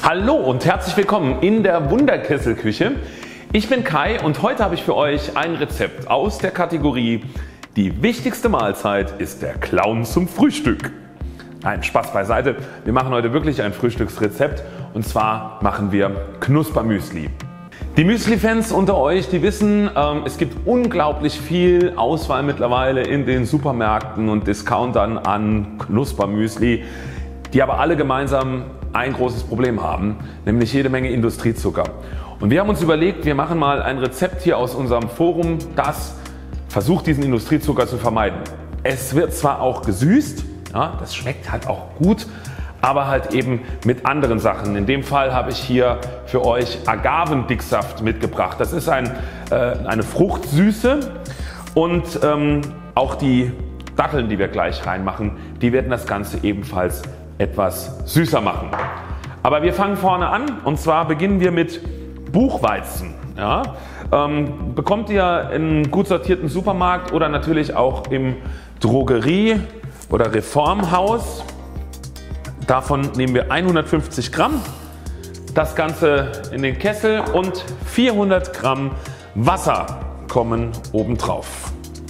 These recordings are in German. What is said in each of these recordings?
Hallo und herzlich willkommen in der Wunderkesselküche. Ich bin Kai und heute habe ich für euch ein Rezept aus der Kategorie Die wichtigste Mahlzeit ist der Clown zum Frühstück. Nein, Spaß beiseite. Wir machen heute wirklich ein Frühstücksrezept und zwar machen wir Knuspermüsli. Die Müsli-Fans unter euch, die wissen, es gibt unglaublich viel Auswahl mittlerweile in den Supermärkten und Discountern an Knuspermüsli, die aber alle gemeinsam ein großes Problem haben, nämlich jede Menge Industriezucker. Und wir haben uns überlegt, wir machen mal ein Rezept hier aus unserem Forum, das versucht, diesen Industriezucker zu vermeiden. Es wird zwar auch gesüßt, ja, das schmeckt halt auch gut, aber halt eben mit anderen Sachen. In dem Fall habe ich hier für euch Agavendicksaft mitgebracht. Das ist eine Fruchtsüße und auch die Datteln, die wir gleich reinmachen, die werden das Ganze ebenfalls etwas süßer machen. Aber wir fangen vorne an und zwar beginnen wir mit Buchweizen. Ja, bekommt ihr in einem gut sortierten Supermarkt oder natürlich auch im Drogerie- oder Reformhaus. Davon nehmen wir 150 Gramm, das Ganze in den Kessel und 400 Gramm Wasser kommen obendrauf.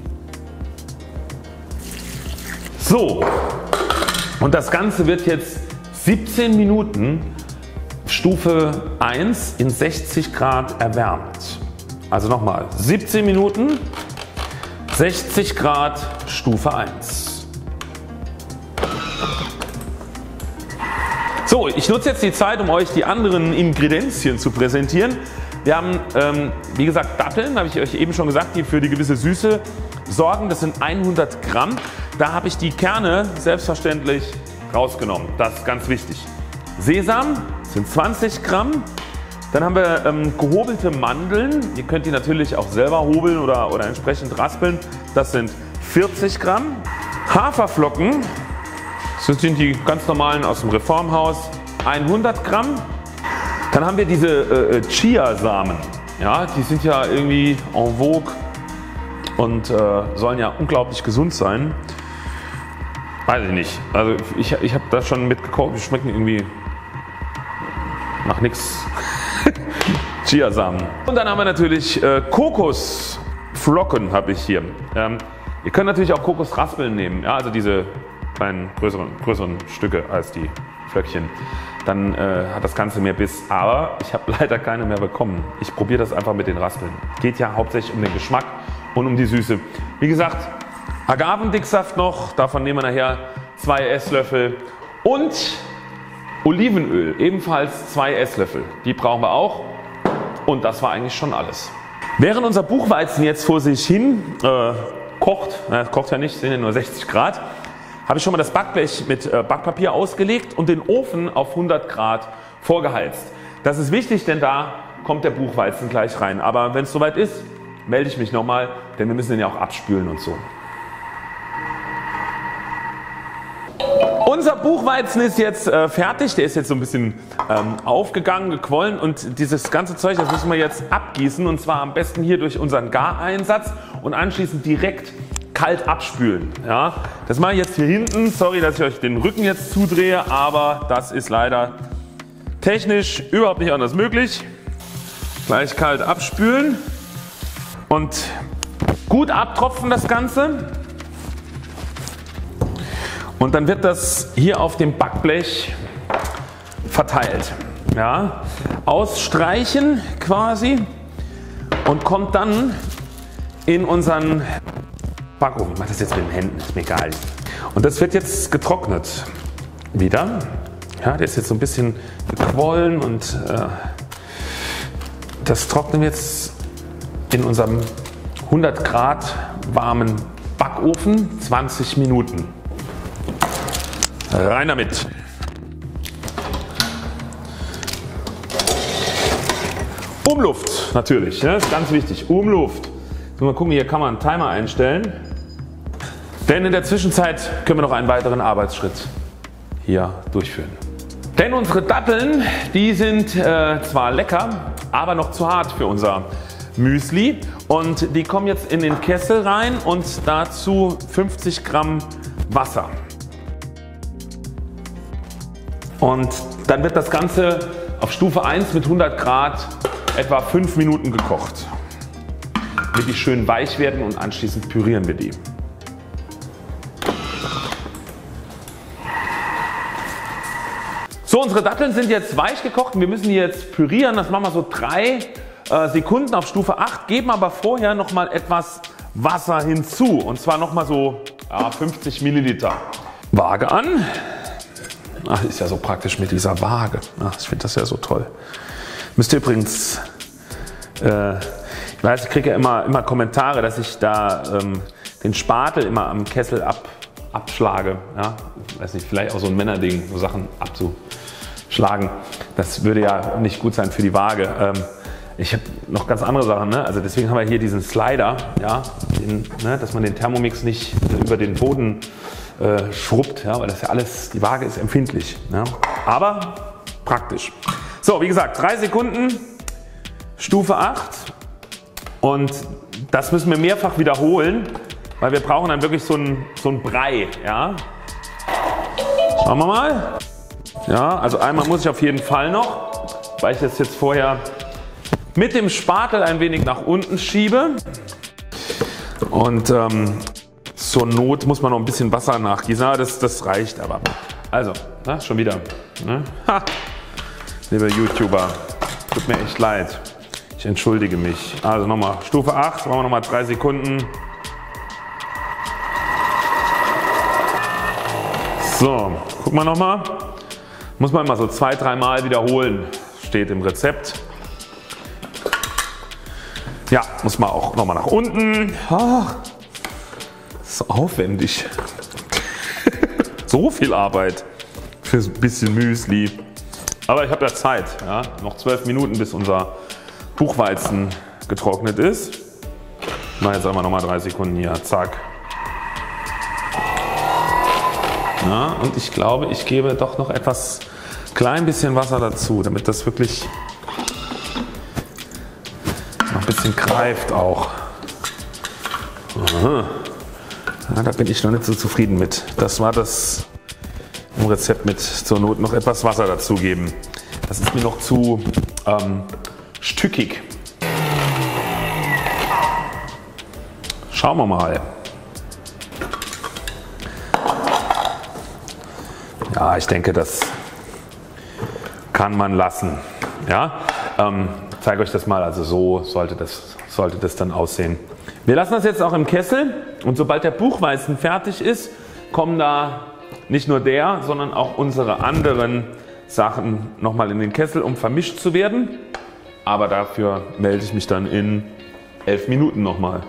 So, und das Ganze wird jetzt 17 Minuten Stufe 1 in 60 Grad erwärmt. Also nochmal 17 Minuten 60 Grad Stufe 1. So, ich nutze jetzt die Zeit, um euch die anderen Ingredienzien zu präsentieren. Wir haben wie gesagt Datteln, habe ich euch eben schon gesagt, die für die gewisse Süße sorgen. Das sind 100 Gramm. Da habe ich die Kerne selbstverständlich rausgenommen. Das ist ganz wichtig. Sesam sind 20 Gramm. Dann haben wir gehobelte Mandeln. Ihr könnt die natürlich auch selber hobeln oder entsprechend raspeln. Das sind 40 Gramm. Haferflocken, das sind die ganz normalen aus dem Reformhaus, 100 Gramm. Dann haben wir diese Chiasamen. Ja, die sind ja irgendwie en vogue und sollen ja unglaublich gesund sein. Weiß ich nicht. Also ich habe das schon mitgekauft. Die schmecken irgendwie nach nichts. Chiasamen. Und dann haben wir natürlich Kokosflocken habe ich hier. Ihr könnt natürlich auch Kokosraspeln nehmen. Ja, also diese kleinen größeren Stücke als die Flöckchen. Dann hat das Ganze mehr Biss. Aber ich habe leider keine mehr bekommen. Ich probiere das einfach mit den Raspeln. Geht ja hauptsächlich um den Geschmack und um die Süße. Wie gesagt, Agavendicksaft noch, davon nehmen wir nachher 2 Esslöffel und Olivenöl, ebenfalls 2 Esslöffel. Die brauchen wir auch und das war eigentlich schon alles. Während unser Buchweizen jetzt vor sich hin kocht, kocht ja nicht, sind ja nur 60 Grad, habe ich schon mal das Backblech mit Backpapier ausgelegt und den Ofen auf 100 Grad vorgeheizt. Das ist wichtig, denn da kommt der Buchweizen gleich rein. Aber wenn es soweit ist, melde ich mich nochmal, denn wir müssen den ja auch abspülen und so. Unser Buchweizen ist jetzt fertig, der ist jetzt so ein bisschen aufgegangen, gequollen und dieses ganze Zeug, das müssen wir jetzt abgießen und zwar am besten hier durch unseren Gareinsatz und anschließend direkt kalt abspülen. Ja, das mache ich jetzt hier hinten, sorry, dass ich euch den Rücken jetzt zudrehe, aber das ist leider technisch überhaupt nicht anders möglich. Gleich kalt abspülen und gut abtropfen das Ganze. Und dann wird das hier auf dem Backblech verteilt. Ja, ausstreichen quasi und kommt dann in unseren Backofen. Ich mache das jetzt mit den Händen, ist mir egal. Und das wird jetzt getrocknet wieder. Ja, der ist jetzt so ein bisschen gequollen und das trocknen wir jetzt in unserem 100 Grad warmen Backofen 20 Minuten. Rein damit! Umluft natürlich, ne? Das ist ganz wichtig. Umluft. So, mal gucken, hier kann man einen Timer einstellen. Denn in der Zwischenzeit können wir noch einen weiteren Arbeitsschritt hier durchführen. Denn unsere Datteln, die sind zwar lecker, aber noch zu hart für unser Müsli. Und die kommen jetzt in den Kessel rein und dazu 50 Gramm Wasser. Und dann wird das Ganze auf Stufe 1 mit 100 Grad etwa 5 Minuten gekocht, damit die schön weich werden und anschließend pürieren wir die. So, unsere Datteln sind jetzt weich gekocht und wir müssen die jetzt pürieren. Das machen wir so 3 Sekunden auf Stufe 8, geben aber vorher noch mal etwas Wasser hinzu und zwar noch mal so 50 Milliliter. Waage an. Ach, ist ja so praktisch mit dieser Waage. Ach, ich finde das ja so toll. Müsst ihr übrigens, ich weiß, ich kriege ja immer Kommentare, dass ich da den Spatel immer am Kessel abschlage. Ja? Weiß nicht, vielleicht auch so ein Männerding, so Sachen abzuschlagen. Das würde ja nicht gut sein für die Waage. Ich habe noch ganz andere Sachen, ne? Also deswegen haben wir hier diesen Slider, ja? Dass man den Thermomix nicht über den Boden schrubbt, ja? Weil das ja alles, die Waage ist empfindlich. Ja? Aber praktisch. So, wie gesagt, 3 Sekunden, Stufe 8 und das müssen wir mehrfach wiederholen, weil wir brauchen dann wirklich so ein Brei. Ja? Schauen wir mal. Ja, also einmal muss ich auf jeden Fall noch, weil ich das jetzt vorher mit dem Spatel ein wenig nach unten schiebe und zur Not muss man noch ein bisschen Wasser nachgießen, das reicht aber. Also, schon wieder. Ne? Ha. Lieber YouTuber, tut mir echt leid. Ich entschuldige mich. Also nochmal Stufe 8, machen wir nochmal 3 Sekunden. So, gucken wir nochmal. Muss man immer so 2-3 Mal wiederholen, steht im Rezept. Ja, muss man auch nochmal nach unten. Ach, das ist aufwendig. So viel Arbeit für ein bisschen Müsli. Aber ich habe ja Zeit. Ja? Noch 12 Minuten, bis unser Buchweizen getrocknet ist. Na, jetzt einmal nochmal 3 Sekunden hier. Zack. Ja, und ich glaube, ich gebe doch noch etwas klein bisschen Wasser dazu, damit das wirklich noch ein bisschen greift auch. Aha. Ja, da bin ich noch nicht so zufrieden mit. Das war das im Rezept mit zur Not noch etwas Wasser dazugeben. Das ist mir noch zu stückig. Schauen wir mal. Ja, ich denke, das kann man lassen. Ja? Ich zeige euch das mal, also so sollte das dann aussehen. Wir lassen das jetzt auch im Kessel und sobald der Buchweizen fertig ist, kommen da nicht nur der, sondern auch unsere anderen Sachen nochmal in den Kessel, um vermischt zu werden. Aber dafür melde ich mich dann in 11 Minuten nochmal.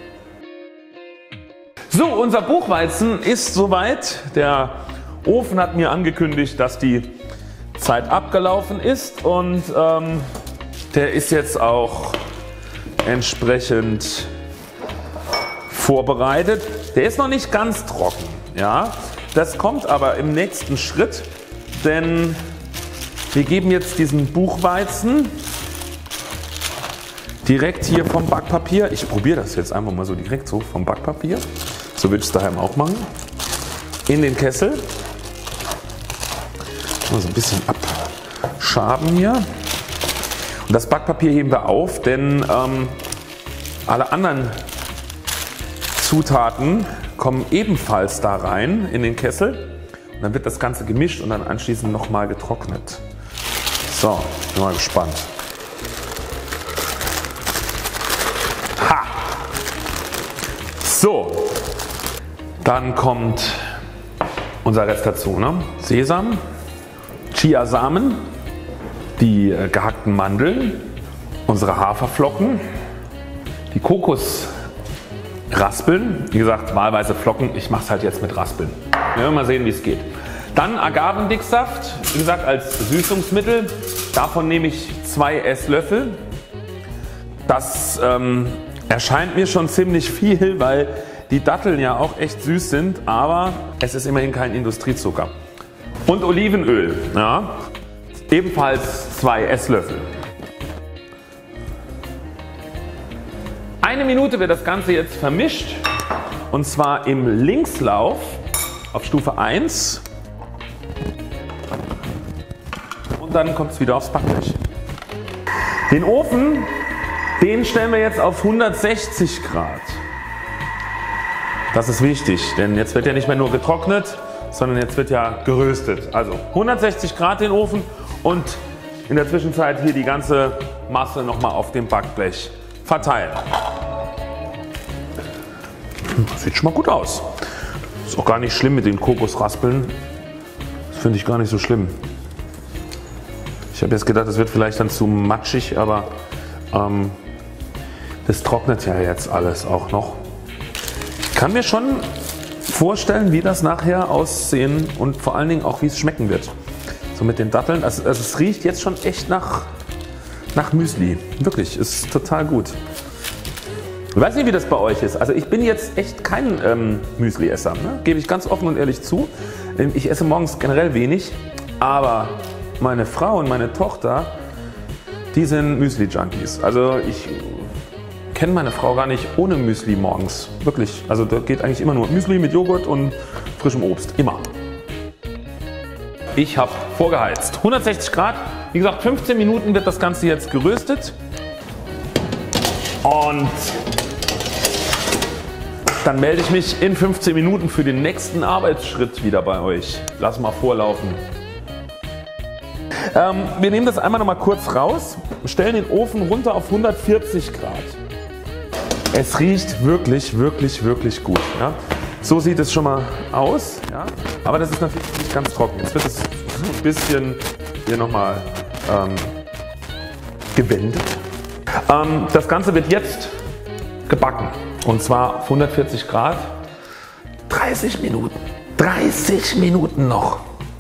So, unser Buchweizen ist soweit. Der Ofen hat mir angekündigt, dass die Zeit abgelaufen ist und der ist jetzt auch entsprechend vorbereitet. Der ist noch nicht ganz trocken. Ja? Das kommt aber im nächsten Schritt, denn wir geben jetzt diesen Buchweizen direkt hier vom Backpapier. Ich probiere das jetzt einfach mal so direkt so vom Backpapier. So würde ich es daheim auch machen. In den Kessel. Mal so ein bisschen abschaben hier. Und das Backpapier heben wir auf, denn alle anderen Zutaten kommen ebenfalls da rein in den Kessel. Und dann wird das Ganze gemischt und dann anschließend nochmal getrocknet. So, bin mal gespannt. Ha! So, dann kommt unser Rest dazu. Ne? Sesam, Chiasamen, die gehackten Mandeln, unsere Haferflocken, die Kokosraspeln, wie gesagt wahlweise Flocken, ich mache es halt jetzt mit Raspeln. Wir werden mal sehen, wie es geht. Dann Agavendicksaft, wie gesagt als Süßungsmittel, davon nehme ich 2 Esslöffel. Das erscheint mir schon ziemlich viel, weil die Datteln ja auch echt süß sind, aber es ist immerhin kein Industriezucker. Und Olivenöl, ja, ebenfalls 2 Esslöffel. 1 Minute wird das Ganze jetzt vermischt und zwar im Linkslauf auf Stufe 1. und dann kommt es wieder aufs Backblech. Den Ofen, den stellen wir jetzt auf 160 Grad. Das ist wichtig, denn jetzt wird ja nicht mehr nur getrocknet, sondern jetzt wird ja geröstet. Also 160 Grad den Ofen und in der Zwischenzeit hier die ganze Masse nochmal auf dem Backblech verteilen. Das sieht schon mal gut aus. Ist auch gar nicht schlimm mit den Kokosraspeln. Das finde ich gar nicht so schlimm. Ich habe jetzt gedacht, das wird vielleicht dann zu matschig, aber das trocknet ja jetzt alles auch noch. Ich kann mir schon vorstellen, wie das nachher aussehen und vor allen Dingen auch wie es schmecken wird. So mit den Datteln. Also es riecht jetzt schon echt nach Müsli. Wirklich, ist total gut. Ich weiß nicht, wie das bei euch ist. Also ich bin jetzt echt kein Müsli-Esser, ne? Gebe ich ganz offen und ehrlich zu. Ich esse morgens generell wenig, aber meine Frau und meine Tochter, die sind Müsli-Junkies. Also ich kenne meine Frau gar nicht ohne Müsli morgens. Wirklich. Also da geht eigentlich immer nur Müsli mit Joghurt und frischem Obst. Immer. Ich habe vorgeheizt. 160 Grad. Wie gesagt, 15 Minuten wird das Ganze jetzt geröstet. Und dann melde ich mich in 15 Minuten für den nächsten Arbeitsschritt wieder bei euch. Lass mal vorlaufen. Wir nehmen das einmal noch mal kurz raus, stellen den Ofen runter auf 140 Grad. Es riecht wirklich, wirklich, wirklich gut. Ja? So sieht es schon mal aus, ja? Aber das ist natürlich nicht ganz trocken. Jetzt wird es ein bisschen hier nochmal gewendet. Das Ganze wird jetzt gebacken und zwar auf 140 Grad 30 Minuten. 30 Minuten noch.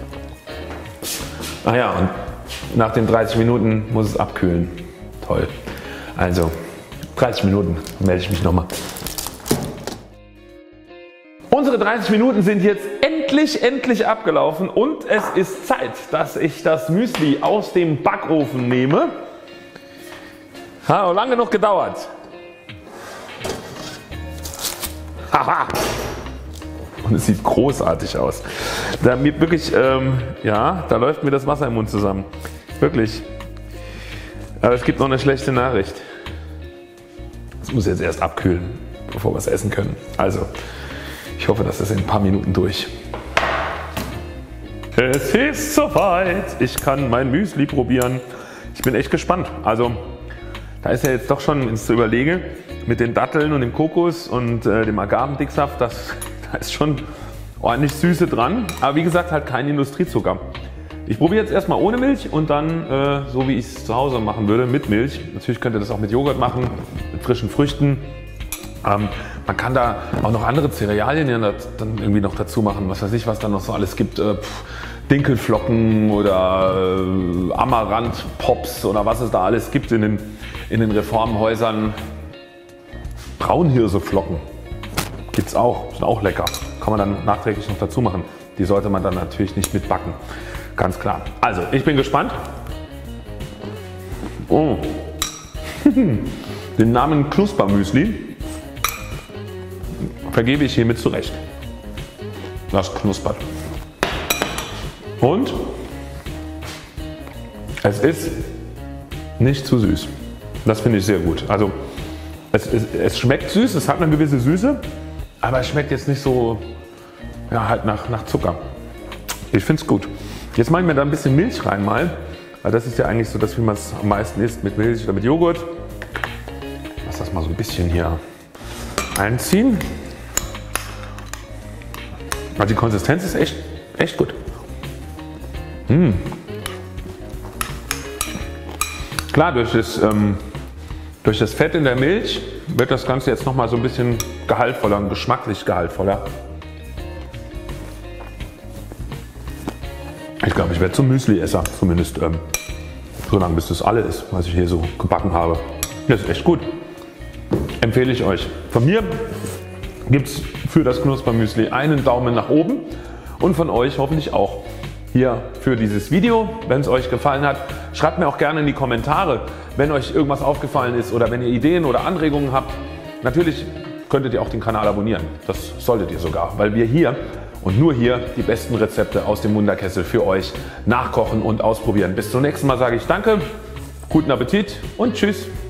Ah ja, und nach den 30 Minuten muss es abkühlen. Toll. Also 30 Minuten melde ich mich nochmal. Unsere 30 Minuten sind jetzt endlich abgelaufen und es ist Zeit, dass ich das Müsli aus dem Backofen nehme. Hat auch lange genug gedauert. Haha. Und es sieht großartig aus. Da wirklich, ja, da läuft mir das Wasser im Mund zusammen. Wirklich. Aber es gibt noch eine schlechte Nachricht. Es muss jetzt erst abkühlen, bevor wir es essen können. Also, ich hoffe, das ist in ein paar Minuten durch. Es ist soweit. Ich kann mein Müsli probieren. Ich bin echt gespannt. Also, da ist ja jetzt doch schon, wenn ich es überlege, mit den Datteln und dem Kokos und dem Agavendicksaft, da ist schon ordentlich Süße dran. Aber wie gesagt, halt kein Industriezucker. Ich probiere jetzt erstmal ohne Milch und dann so wie ich es zu Hause machen würde, mit Milch. Natürlich könnt ihr das auch mit Joghurt machen, mit frischen Früchten. Man kann da auch noch andere Cerealien ja dann irgendwie noch dazu machen, was weiß ich, was da noch so alles gibt. Dinkelflocken oder Amaranth-Pops oder was es da alles gibt in den Reformhäusern. Braunhirseflocken gibt es auch, sind auch lecker. Kann man dann nachträglich noch dazu machen. Die sollte man dann natürlich nicht mitbacken. Ganz klar. Also ich bin gespannt. Oh. Den Namen Knuspermüsli vergebe ich hiermit zurecht. Das knuspert. Und es ist nicht zu süß. Das finde ich sehr gut. Also es schmeckt süß, es hat eine gewisse Süße, aber es schmeckt jetzt nicht so, ja, halt nach Zucker. Ich finde es gut. Jetzt mache ich mir da ein bisschen Milch rein mal, weil das ist ja eigentlich so das, wie man es am meisten isst, mit Milch oder mit Joghurt. Lass das mal so ein bisschen hier einziehen. Also die Konsistenz ist echt gut. Klar, durch das Fett in der Milch wird das Ganze jetzt nochmal so ein bisschen gehaltvoller und geschmacklich gehaltvoller. Ich glaube, ich werde zum Müsli-Esser, zumindest so lange bis das alle ist, was ich hier so gebacken habe. Das ist echt gut. Empfehle ich euch. Von mir gibt es für das Knuspermüsli einen Daumen nach oben und von euch hoffentlich auch hier für dieses Video. Wenn es euch gefallen hat, schreibt mir auch gerne in die Kommentare, wenn euch irgendwas aufgefallen ist oder wenn ihr Ideen oder Anregungen habt. Natürlich könntet ihr auch den Kanal abonnieren. Das solltet ihr sogar, weil wir hier und nur hier die besten Rezepte aus dem Wunderkessel für euch nachkochen und ausprobieren. Bis zum nächsten Mal sage ich danke, guten Appetit und tschüss.